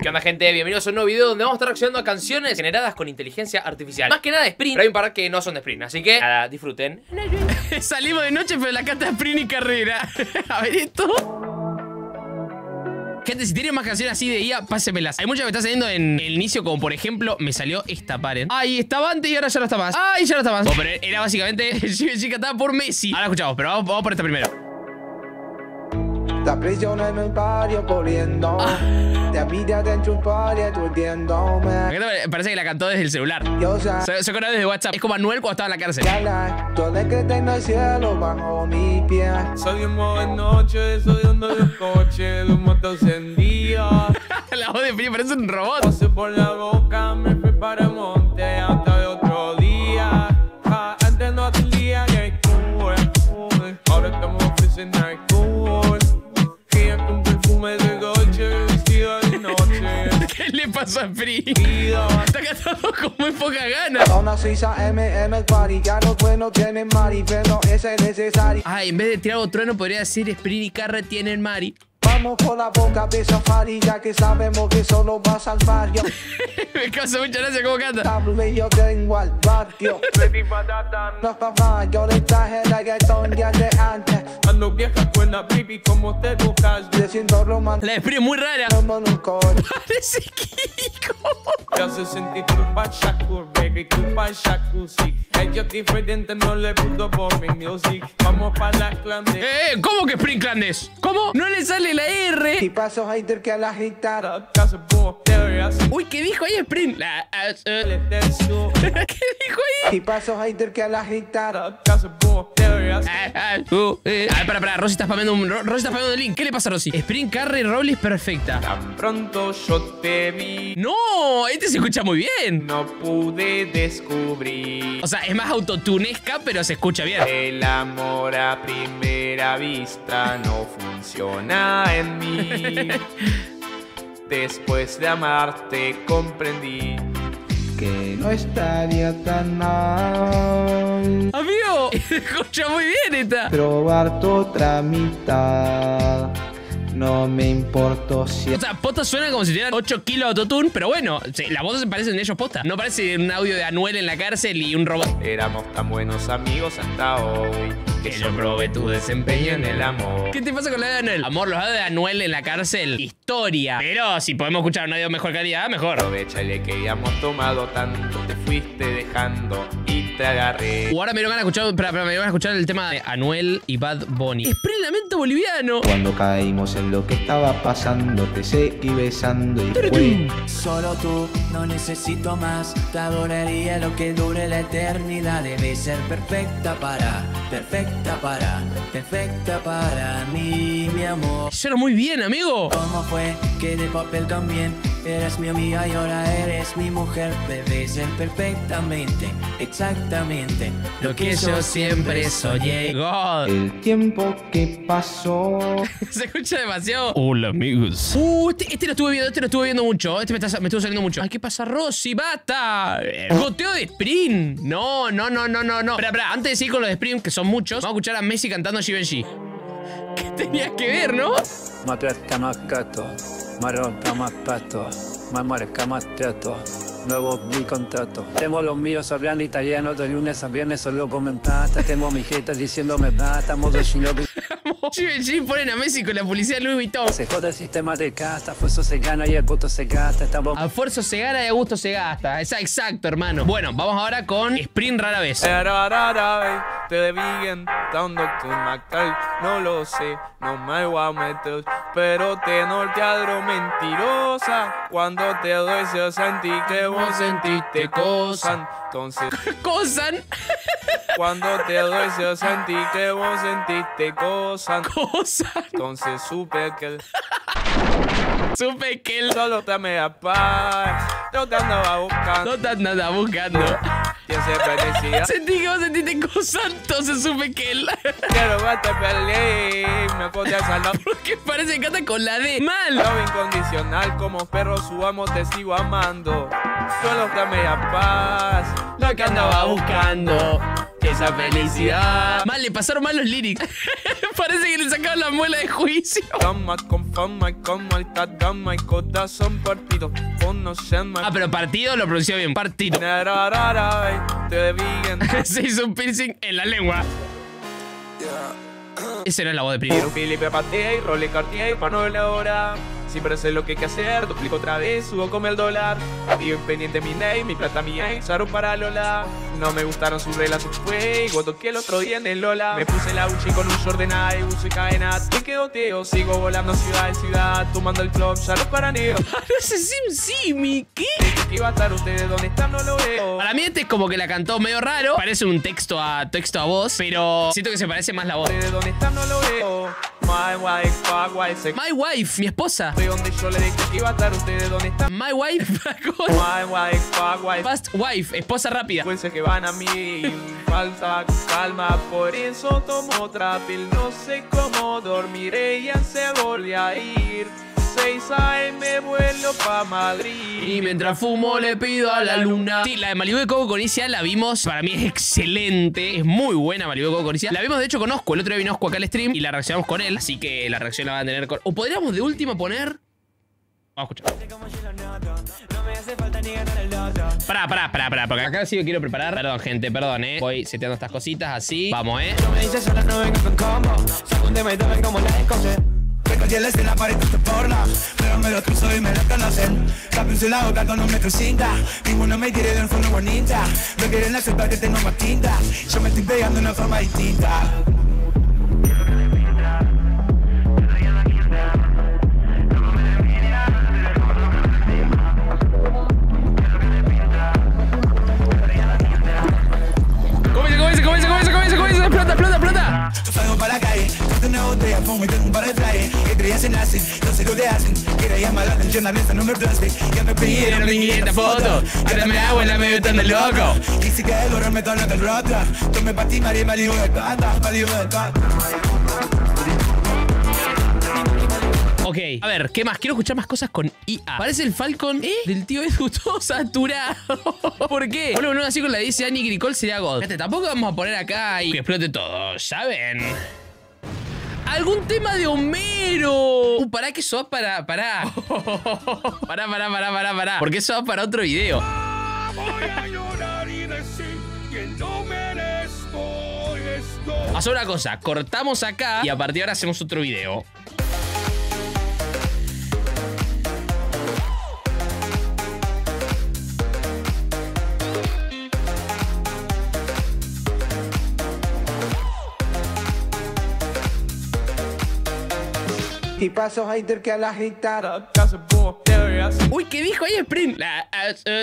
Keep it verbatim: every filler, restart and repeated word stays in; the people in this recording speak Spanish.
¿Qué onda, gente? Bienvenidos a un nuevo video donde vamos a estar reaccionando a canciones generadas con inteligencia artificial. Más que nada de Sprint, pero hay un par que no son de Sprint, así que nada, disfruten. Salimos de noche, pero la canta Sprint y carrera. A ver esto. Gente, si tienen más canciones así de I A, pásenmelas. Hay muchas que me están saliendo en el inicio, como por ejemplo, me salió esta, paren. Ay, estaba antes y ahora ya no está más. Ay, ya no está más. Oh, pero era básicamente Givenchy cantada por Messi. Ahora escuchamos, pero vamos, vamos por esta primero. La presión en el barrio corriendo. Ah. Te pide en tu barrio durmiéndome. Parece que la cantó desde el celular. Yo sé. Se, se desde WhatsApp. Es como Anuel cuando estaba en la cárcel. Yo le que tengo el cielo bajo mi pie. Salimos de noche, subiendo el coche, los motos encendidos. La voz de Sprint parece un robot. Pasé por la boca, me fui para el monte hasta el otro día. Ja, antes no tenía ni alcohol, ahora estamos ofreciendo alcohol. Ella con perfume de Dolce, vestida de noche. ¿Qué le pasó a Sprint? Está cantando con muy poca gana. Una sisa M en el party, ya los buenos tienen mari, pero ese es necesario. Ah, en vez de tirar otro trueno podría decir Sprint y Carre tienen mari. Vamos con la boca de safari, ya que sabemos que solo vas al barrio. Me causa mucha gracia cómo canta. Table yo tengo al barrio. No papá, yo le traje reggaetón ya de antes. Ando vieja con la baby como te buscas. Le siento romántico. La de Sprint es muy rara. Parece Kiko. Ya se sentí tu Shakur, baby, tu Shakur, sí. Ella es diferente, no le puto por mi music. Vamos para la clandestina. Eh, ¿cómo que Sprint clandés? ¿Cómo? No le sale la R. Y paso hater que a la guitarra. Uy, ¿qué dijo ahí Sprint? La, uh, uh. ¿Qué dijo ahí? Y paso hater que a la guitarra. Ah, uh, uh. A ver, para, para, Rosy está spameando un, Rosy está spameando un link. ¿Qué le pasa a Rosy? Sprint, Carry, Robles, perfecta. Tan pronto yo te vi. No, este se escucha muy bien. No pude descubrir. O sea, es más autotunesca, pero se escucha bien. El amor a primera vista no funciona en mí. Después de amarte comprendí que no estaría tan mal. Amigo, se escucha muy bien esta. Probar tu otra mitad. No me importó si... O sea, posta suena como si tuvieran ocho kilos de autotune, pero bueno, sí, las voces se parecen de ellos posta. No parece un audio de Anuel en la cárcel y un robot. Éramos tan buenos amigos hasta hoy que yo probé tu desempeño en el amor. ¿Qué te pasa con la de Anuel? Amor, los audios de Anuel en la cárcel, historia. Pero si podemos escuchar un audio de mejor calidad, mejor. Aprovechale que ya hemos tomado tanto, te fuiste dejando y te agarré. O ahora me van a escuchar, espera, espera, me van a escuchar el tema de Anuel y Bad Bunny. Sprint Lamento Boliviano. Cuando caímos en lo que estaba pasando, te seguí besando y fue. Solo tú, no necesito más. Te adoraría lo que dure la eternidad. Debe ser perfecta para, perfecta para, perfecta para mí, mi amor. Suena muy bien, amigo. ¿Cómo fue que de papel también eres mi amiga y ahora eres mi mujer? Debe ser perfectamente, exactamente lo que yo siempre soñé. God. El tiempo que pasó. Se escucha demasiado. Hola, amigos. Uh, este, este lo estuve viendo, este lo estuve viendo mucho. Este me, está, me estuvo saliendo mucho. Ay, ¿qué pasa, Rosy? ¡Basta! Goteo de Sprint. No, no, no, no, no, no. Espera, espera. Antes de seguir con los de Sprint, que son muchos, vamos a escuchar a Messi cantando Givenchy. ¿Qué tenías que ver, no? Matrasca más gato, marrota más pato, más marca más trato. Nuevo mi contrato. Tengo los míos hablando italiano de lunes a viernes, solo comentaste. Tengo mi gente diciéndome basta, modo shinobi. Givenchy ponen a Messi con la policía de Louis Vuitton. Se jode el sistema de casta, a fuerza se gana y a gusto se gasta. Estamos... A fuerza se gana y a gusto se gasta. Esa, exacto, hermano. Bueno, vamos ahora con Sprint rara vez. Te vi intentando tu macal, no lo sé, no me voy a meter, pero te norteadro mentirosa. Cuando te doy yo sentí que vos sentiste cosas, entonces ¿Cosan? Cuando te doy yo sentí que vos sentiste cosas, ¿Cosan? entonces supe que Supe que él solo te me paz, yo te andaba buscando, no te andaba buscando. Y siempre decía Sentí que vos sentiste cosas, entonces supe que él quiero verte feliz, me podía salvar. Porque parece que canta con la D mal. Love incondicional, como perro su amo te sigo amando. Solo que me da paz, Lo que andaba buscando. esa felicidad. Mal, le pasaron mal los lyrics. Parece que le sacaron la muela de juicio. Dama con fama y con alta dama y corazón partido. Conoceme. Ah, pero partido lo pronunció bien. Partido. Te vegan. Se hizo un piercing en la lengua. Esa no es la voz de Prini. Felipe Patea y Role Cartier para no la hora. Siempre sé lo que hay que hacer, duplico otra vez, subo como el dólar. Vivo pendiente mi name, mi plata mía, usaron para Lola. No me gustaron sus reglas, su fue, igual toqué el otro día en el Lola. Me puse la Uchi con un short de Nike, uso y cadena. Me quedo teo, sigo volando ciudad en ciudad, tomando el club, ya los paraneo. Parece SimSimi, ¿qué? ¿Qué iba a estar ustedes? ¿Dónde están? No lo veo. Para mí este es como que la cantó medio raro. Parece un texto a texto a voz, pero siento que se parece más la voz. ¿De dónde están? No lo veo. My wife, my wife, My wife, mi esposa. de donde yo le dije que iba a estar, ustedes dónde están. My wife. My wife, my wife. Fast wife, esposa rápida. Pues que van a mí, falta calma, por eso tomo otra pil. No sé cómo dormiré, ya se volvió a ir. seis a eme vuelo pa' Madrid. Y mientras fumo le pido a la luna. Sí, la de Malibu de Coco con Isia la vimos. Para mí es excelente. Es muy buena Malibu de Coco con Isia. La vimos de hecho con Osco. El otro día vino Osco acá al stream y la reaccionamos con él. Así que la reacción la van a tener con... O podríamos de última poner... Vamos a escuchar. Pará, pará, pará, pará. Porque acá sí me quiero preparar. Perdón, gente, perdón, eh. Voy seteando estas cositas así. Vamos, eh. Recogí la escena para esto porno, pero me lo cruzo y me lo conocen. Cápense la boca con un metro cinta. Ninguno me quiere de un fondo bonita. No quieren aceptar que tengo más tinta. Yo me estoy pegando de una forma distinta. Comienza, comienza, comienza, comienza, comienza, comienza. Explota, explota, explota. Salgo para la calle, corto una botella, fumo y tengo un par de flyers. Que creían se nacen, no sé lo que hacen. Quiero llamar la atención, la mesa no me place. Ya me pidieron quinientas fotos. Ahora me hago en la medio tan de loco. Y si cae el borrar me torna el rostro. Tome pa' ti, María, Malibu de Tata, Malibu de Tata. Ok, a ver, ¿qué más? Quiero escuchar más cosas con I A. Parece el Falcon ¿Eh? del tío Edu todo saturado. ¿Por qué? Bueno, no, así con la dice Annie Gricol sería God. Fíjate, tampoco vamos a poner acá y que explote todo, ¿saben? ¡Algún tema de Homero! Uh, pará, que eso va para... Pará. Pará, pará, pará, pará, pará. Porque eso va para otro video. Voy a llorar y decir que no merezco esto. Haz una cosa, cortamos acá y a partir de ahora hacemos otro video. Y paso hater que a la gitar. Uy, ¿qué dijo ahí Sprint? La, uh, uh,